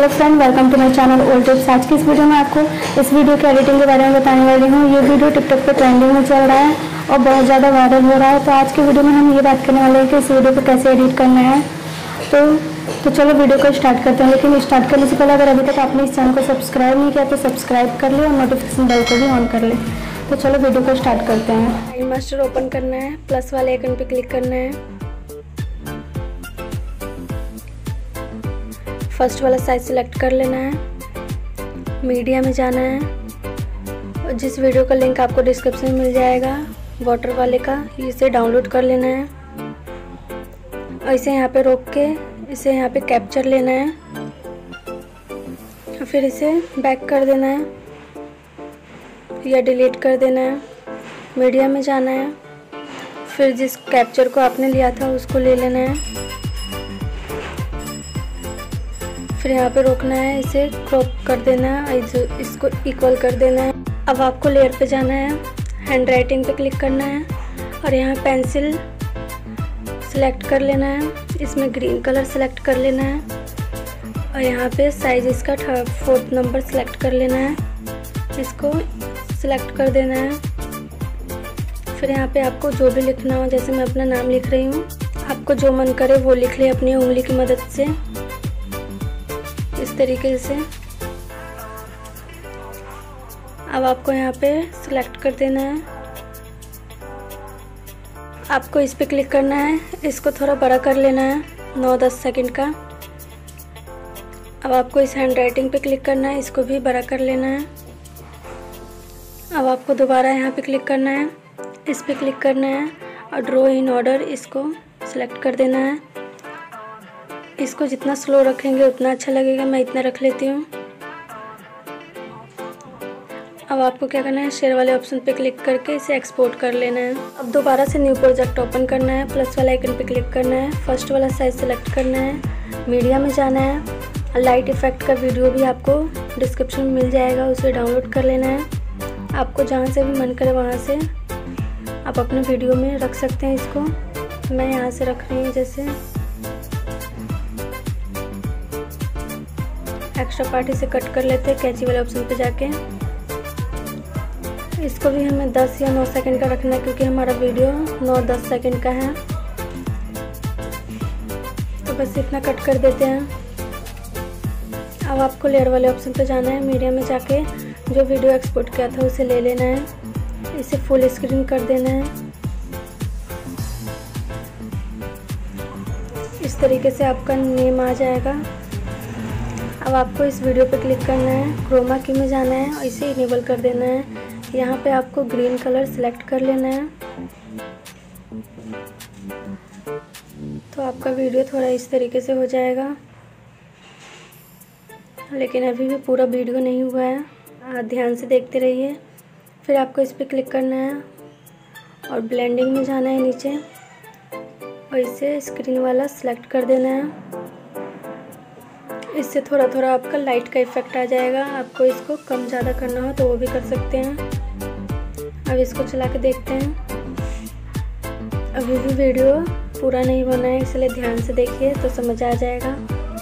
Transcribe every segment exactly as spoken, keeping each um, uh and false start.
Hello friend, welcome to my channel old tips. आज की इस वीडियो में आपको इस वीडियो की एडिटिंग के बारे में बताने वाली हूँ। ये वीडियो टिकटॉक पे ट्रेंडिंग में चल रहा है और बहुत ज़्यादा वायरल हो रहा है। तो आज की वीडियो में हम ये बात करने वाले हैं कि इस वीडियो को कैसे एडिट करना है। तो तो चलो वीडियो को स्टार्ट करते हैं। लेकिन स्टार्ट करने से पहले अगर अभी तक आपने इस चैनल को सब्सक्राइब नहीं किया तो सब्सक्राइब कर ले और नोटिफिकेशन बेल को भी ऑन कर ले। तो चलो वीडियो को स्टार्ट करते हैं। काइन मास्टर ओपन करना है, प्लस वाले आइकन पे क्लिक करना है, फर्स्ट वाला साइज सिलेक्ट कर लेना है, मीडिया में जाना है और जिस वीडियो का लिंक आपको डिस्क्रिप्शन में मिल जाएगा वाटर वाले का, इसे डाउनलोड कर लेना है और इसे यहाँ पे रोक के इसे यहाँ पे कैप्चर लेना है और फिर इसे बैक कर देना है या डिलीट कर देना है। मीडिया में जाना है, फिर जिस कैप्चर को आपने लिया था उसको ले लेना है, फिर यहाँ पे रोकना है, इसे क्रॉप कर देना है, इसको इक्वल कर देना है। अब आपको लेयर पे जाना है, हैंड राइटिंग पे क्लिक करना है और यहाँ पेंसिल सेलेक्ट कर लेना है, इसमें ग्रीन कलर सेलेक्ट कर लेना है और यहाँ पे साइज इसका थर्ड फोर्थ नंबर सेलेक्ट कर लेना है, इसको सेलेक्ट कर देना है। फिर यहाँ पे आपको जो भी लिखना हो, जैसे मैं अपना नाम लिख रही हूँ, आपको जो मन करे वो लिख ले अपनी उंगली की मदद से, इस तरीके से। अब आपको यहाँ पे सिलेक्ट कर देना है, आपको इस पे क्लिक करना है, इसको थोड़ा बड़ा कर लेना है नौ दस सेकंड का। अब आपको इस हैंड राइटिंग पे क्लिक करना है, इसको भी बड़ा कर लेना है। अब आपको दोबारा यहाँ पे क्लिक करना है, इस पे क्लिक करना है और ड्रॉ इन ऑर्डर इसको सिलेक्ट कर देना है। इसको जितना स्लो रखेंगे उतना अच्छा लगेगा, मैं इतना रख लेती हूँ। अब आपको क्या करना है, शेयर वाले ऑप्शन पे क्लिक करके इसे एक्सपोर्ट कर लेना है। अब दोबारा से न्यू प्रोजेक्ट ओपन करना है, प्लस वाला आइकन पे क्लिक करना है, फर्स्ट वाला साइज सेलेक्ट करना है, मीडिया में जाना है। लाइट इफेक्ट का वीडियो भी आपको डिस्क्रिप्शन में मिल जाएगा, उसे डाउनलोड कर लेना है। आपको जहाँ से भी मन करे वहाँ से आप अपने वीडियो में रख सकते हैं। इसको मैं यहाँ से रख रही हूँ, जैसे एक्स्ट्रा पार्ट से कट कर लेते हैं कैंची वाले ऑप्शन पे जाके। इसको भी हमें दस या नौ सेकंड का रखना है क्योंकि हमारा वीडियो नौ दस सेकंड का है। तो बस इतना कट कर देते हैं। अब आपको लेयर वाले ऑप्शन पे जाना है, मीडिया में जाके जो वीडियो एक्सपोर्ट किया था उसे ले लेना है, इसे फुल स्क्रीन कर देना है। इस तरीके से आपका नेम आ जाएगा। अब आपको इस वीडियो पे क्लिक करना है, क्रोमा की में जाना है और इसे इनेबल कर देना है। यहाँ पे आपको ग्रीन कलर सेलेक्ट कर लेना है। तो आपका वीडियो थोड़ा इस तरीके से हो जाएगा, लेकिन अभी भी पूरा वीडियो नहीं हुआ है, आप ध्यान से देखते रहिए। फिर आपको इस पे क्लिक करना है और ब्लेंडिंग में जाना है नीचे और इसे स्क्रीन वाला सेलेक्ट कर देना है। इससे थोड़ा थोड़ा आपका लाइट का इफेक्ट आ जाएगा। आपको इसको कम ज़्यादा करना हो तो वो भी कर सकते हैं। अब इसको चला के देखते हैं। अभी भी वीडियो पूरा नहीं बना है, इसलिए ध्यान से देखिए तो समझ आ जाएगा।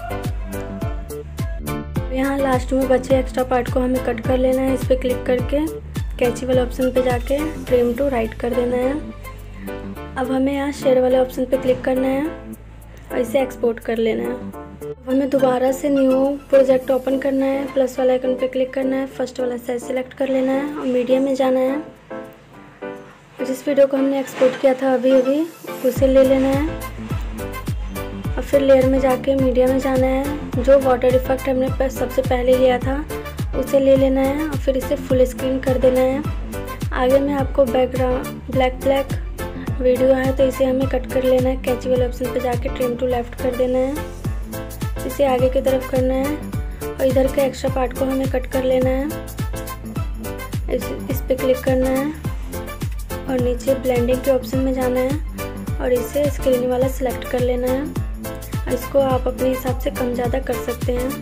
यहाँ लास्ट में बचे एक्स्ट्रा पार्ट को हमें कट कर लेना है। इस पर क्लिक करके कैंची वाले ऑप्शन पे जाके ट्रिम टू राइट कर देना है। अब हमें यहाँ शेयर वाले ऑप्शन पे क्लिक करना है और इसे एक्सपोर्ट कर लेना है। अब हमें दोबारा से न्यू प्रोजेक्ट ओपन करना है, प्लस वाला आइकन पे क्लिक करना है, फर्स्ट वाला साइज सेलेक्ट कर लेना है और मीडिया में जाना है। जिस वीडियो को हमने एक्सपोर्ट किया था अभी अभी उसे ले लेना है और फिर लेयर में जाके मीडिया में जाना है। जो वाटर इफेक्ट हमने सबसे पहले लिया था उसे ले लेना है और फिर इसे फुल स्क्रीन कर देना है। आगे में आपको बैकग्राउंड ब्लैक ब्लैक वीडियो है तो इसे हमें कट कर लेना है। कैंची वाले ऑप्शन पे जाके ट्रिम टू लेफ्ट कर देना है, इसे आगे की तरफ करना है और इधर के एक्स्ट्रा पार्ट को हमें कट कर लेना है। इस, इस पे क्लिक करना है और नीचे ब्लेंडिंग के ऑप्शन में जाना है और इसे स्क्रीन वाला सिलेक्ट कर लेना है। इसको आप अपने हिसाब से कम ज़्यादा कर सकते हैं।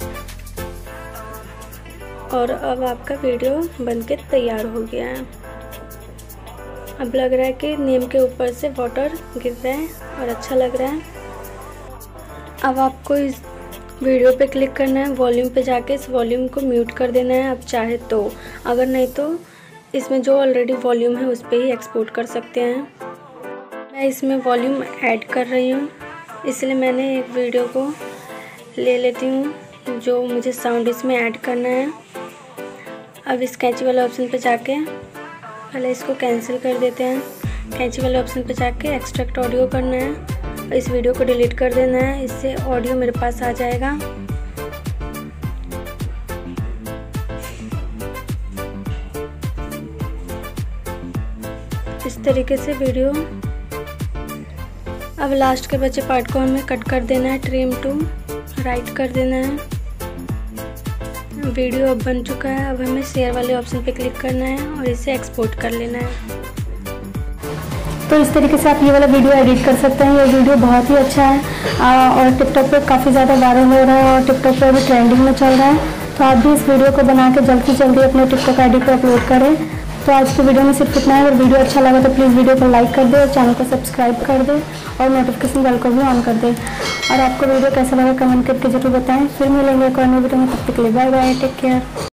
और अब आपका वीडियो बनके तैयार हो गया है। अब लग रहा है कि नेम के ऊपर से वाटर गिर रहा है और अच्छा लग रहा है। अब आपको इस वीडियो पे क्लिक करना है, वॉल्यूम पे जाके इस वॉल्यूम को म्यूट कर देना है आप चाहे तो, अगर नहीं तो इसमें जो ऑलरेडी वॉल्यूम है उस पर ही एक्सपोर्ट कर सकते हैं। मैं इसमें वॉल्यूम ऐड कर रही हूँ, इसलिए मैंने एक वीडियो को ले लेती हूँ जो मुझे साउंड इसमें ऐड करना है। अब इस कैंची वाले ऑप्शन पे जाके पहले इसको कैंसिल कर देते हैं। कैंची वाले ऑप्शन पे जाके एक्सट्रैक्ट ऑडियो करना है और इस वीडियो को डिलीट कर देना है, इससे ऑडियो मेरे पास आ जाएगा। इस तरीके से वीडियो। अब लास्ट के बचे पार्ट को हमें कट कर देना है, ट्रिम टू राइट कर देना है। वीडियो अब बन चुका है। अब हमें शेयर वाले ऑप्शन पे क्लिक करना है और इसे एक्सपोर्ट कर लेना है। तो इस तरीके से आप ये वाला वीडियो एडिट कर सकते हैं। ये वीडियो बहुत ही अच्छा है आ, और टिकटॉक पे काफ़ी ज़्यादा वायरल हो रहा है और टिकटॉक पे भी ट्रेंडिंग में चल रहा है। तो आप भी इस वीडियो को बना के जल्द से जल्दी अपने टिकटॉक आई डी पर अपलोड करें। तो आज की वीडियो में सिर्फ इतना है। अगर वीडियो अच्छा लगा तो प्लीज़ वीडियो को लाइक कर दे और चैनल को सब्सक्राइब कर दे और नोटिफिकेशन बेल को भी ऑन कर दे। और आपको वीडियो कैसा लगा कमेंट करके जरूर बताएं। फिर मिलेंगे एक और नई वीडियो में, तब तक के लिए बाय बाय, टेक केयर।